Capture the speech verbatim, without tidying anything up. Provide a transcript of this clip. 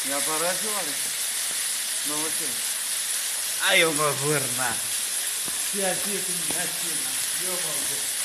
Mi aparat și oare? Nu mă știu. Ai eu mă vârna. Și așa cum e acela. Eu mă vârna.